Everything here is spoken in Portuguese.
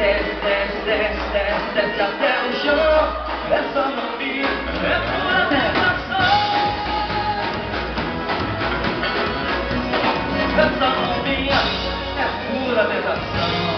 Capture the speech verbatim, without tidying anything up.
desce, desce, desce, desce, desce até o chão. Essa novinha é pura tentação. Essa novinha é pura tentação.